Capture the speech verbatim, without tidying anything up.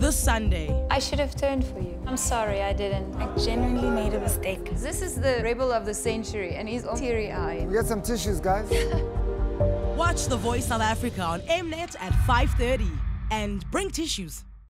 this Sunday. I should have turned for you. I'm sorry, I didn't. I genuinely made a mistake. This is the rebel of the century, and he's all teary-eyed. We got some tissues, guys. Watch The Voice South Africa on Mnet at five thirty and bring tissues.